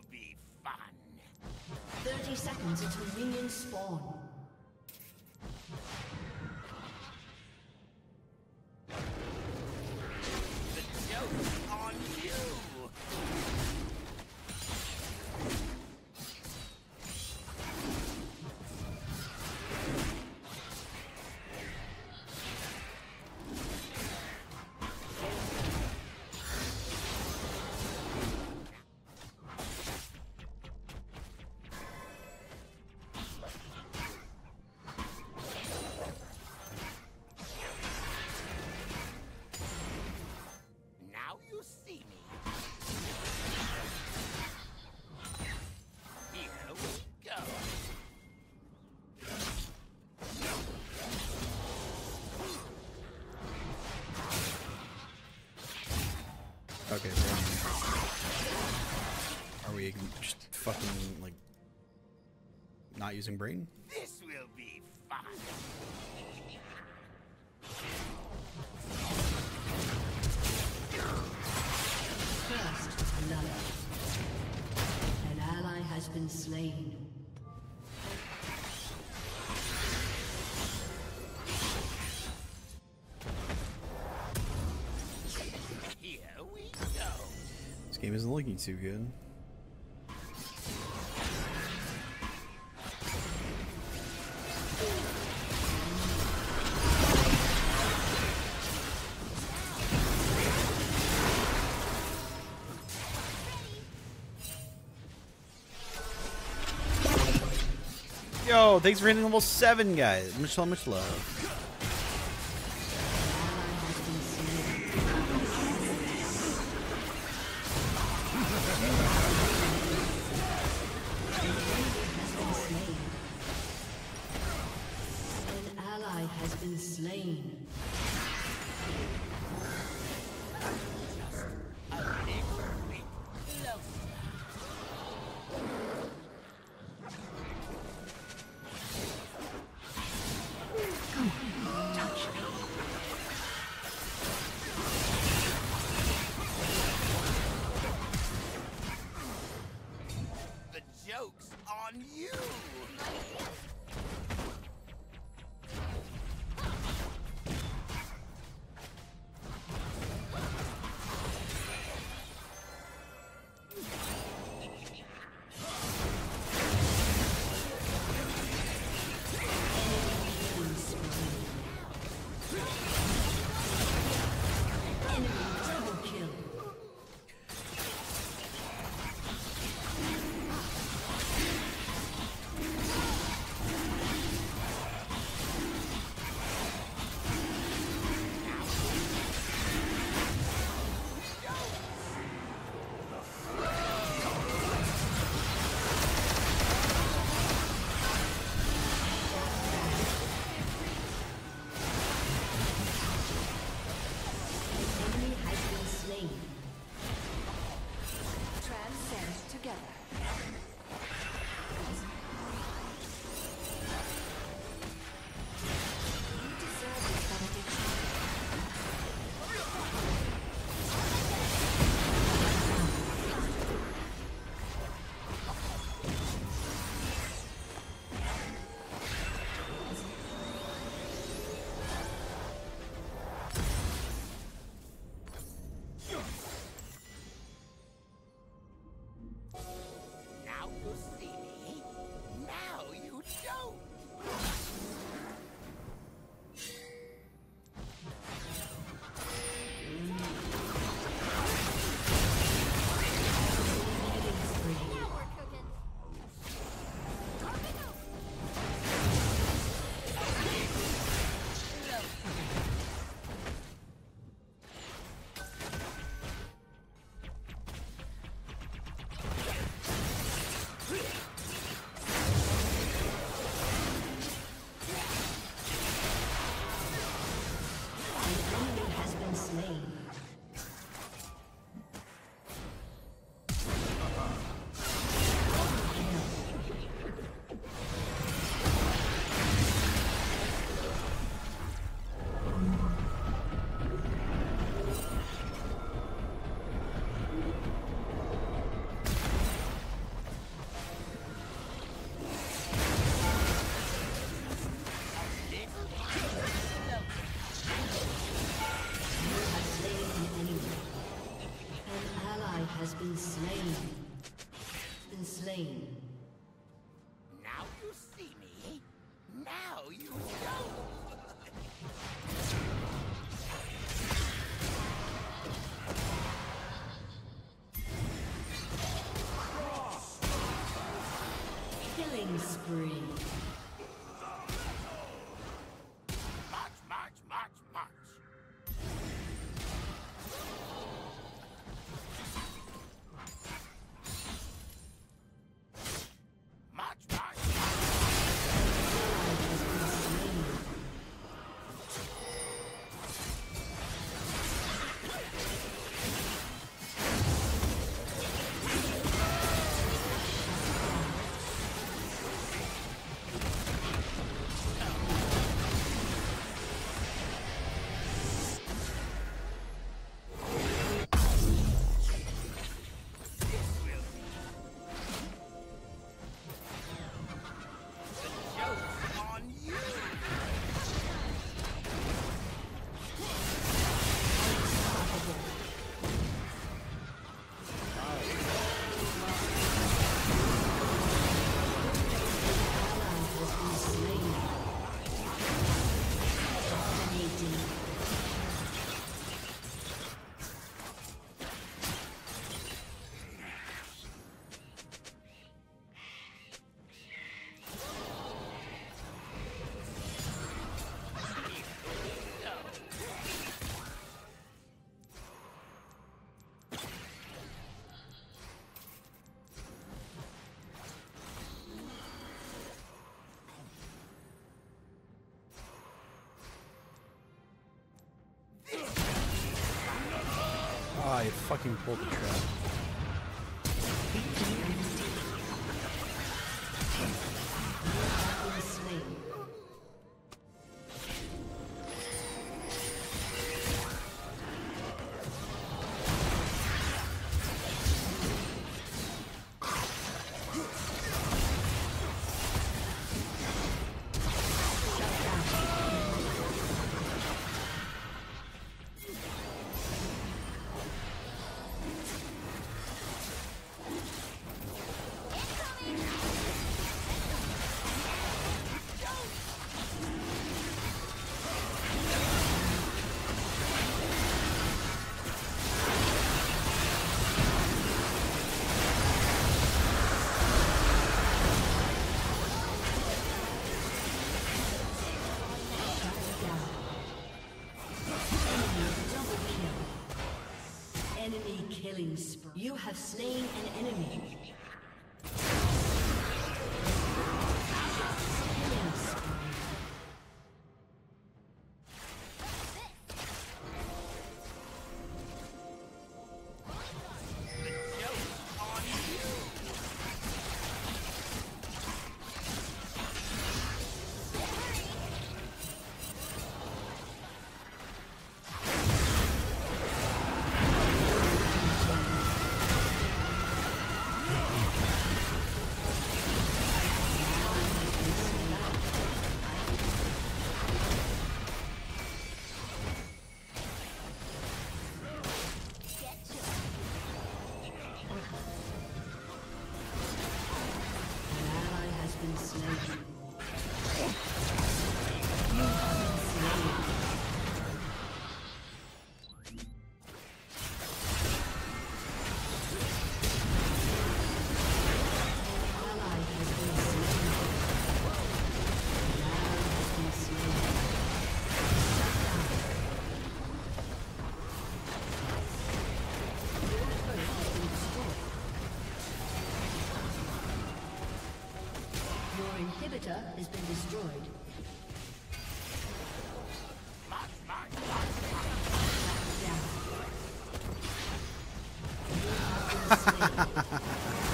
be fun. 30 seconds until minions spawn. The joke's on you. Now you see me. Here we go. Okay, so are we just fucking like not using brain? This will be fun. First blood. An ally has been slain. Here we go. This game isn't looking too good. Yo, thanks for hitting level 7, guys. Much love. An ally has been slain. A little bit closer. The joke's on you. Double kill. Enemy has been slain. Transcend together. You deserve this benediction. Now you see me. Now you don't. slain. Now you see me. Now you don't. Killing spree. March, march, march, march. March, march, joke's on you. Dominating. Ah, you fucking pulled the trap. Slain. Enemy killing spree. You have slain an enemy. Killing spree. Joke's on you. An ally has been slain. Your inhibitor has been destroyed. March, march, march. Down. You have been slain.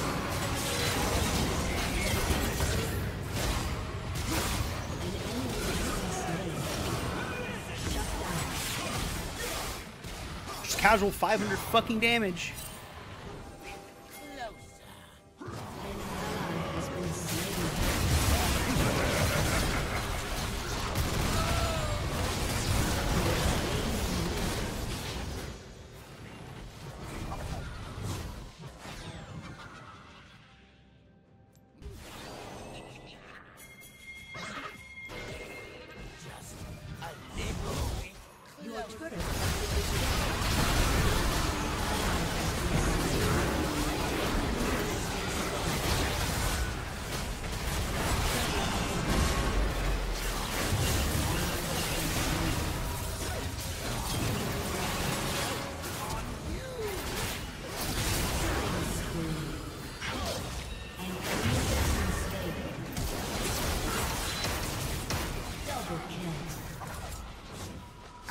An enemy has been slain. Shut down. Just casual 500 fucking damage. Closer. An ally has been slain.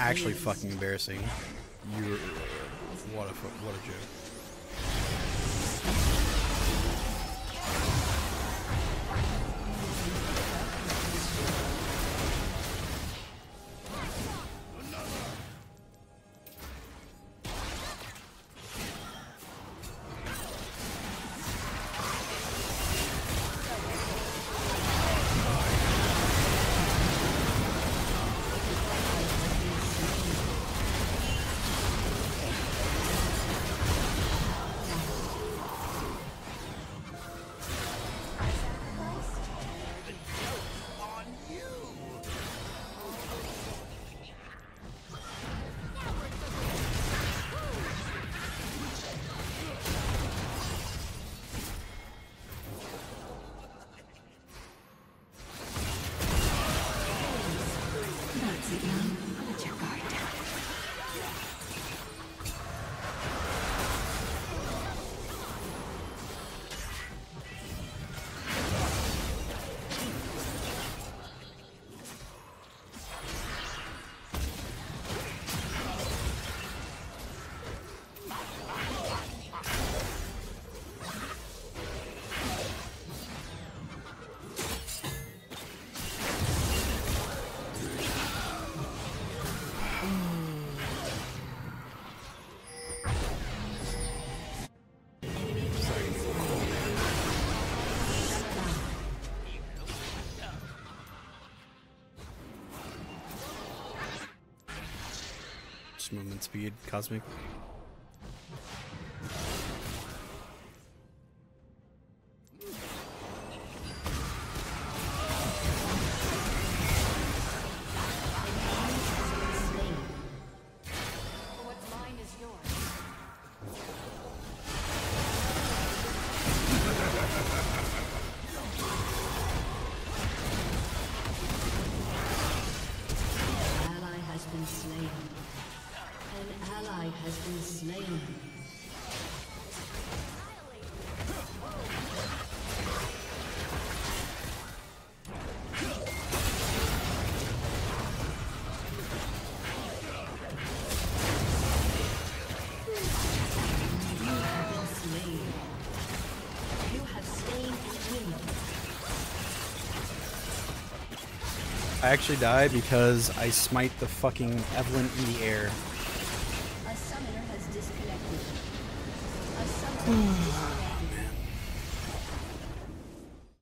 actually fucking embarrassing. You're what a joke. Movement speed, cosmic. What's mine is yours. Ally has been slain. An ally has been slain. You have been slain. You have slain an enemy. I actually died because I smite the fucking Evelyn in the air. A summoner has disconnected. A summoner has disconnected.